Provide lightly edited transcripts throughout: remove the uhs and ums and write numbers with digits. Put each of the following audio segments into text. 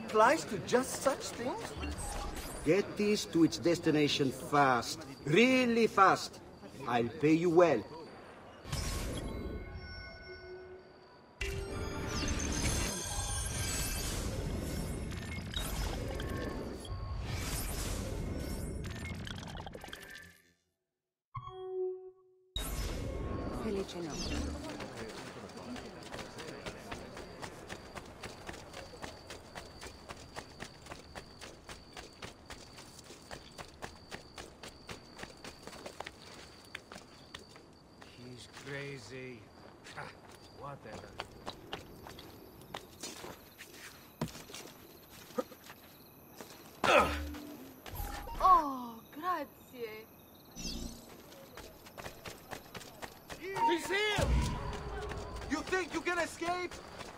applies to just such things? Get this to its destination fast. Really fast. I'll pay you well. Felice notte. He's crazy. Whatever. Oh, grazie. He's here! You think you can escape?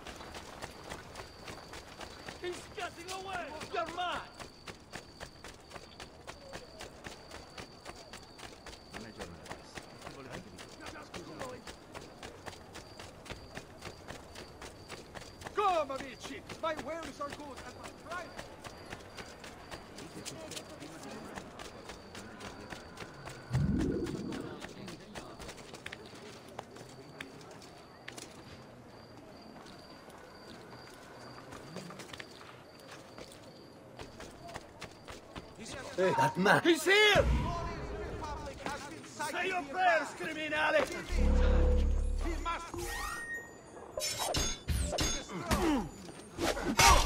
He's getting away! You're mad! Come, amici! My wares are good and my private! That man! He's here! Say your prayers, criminale! He must...